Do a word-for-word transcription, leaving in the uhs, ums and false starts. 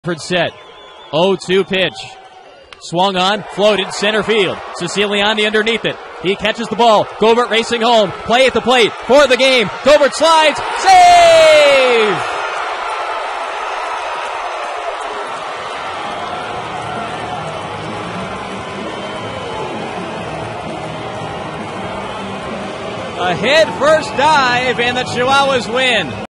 Set. oh two pitch. Swung on, floated, center field. Siciliani underneath it. He catches the ball. Gobert racing home. Play at the plate for the game. Gobert slides. Save! A head first dive and the Chihuahuas win.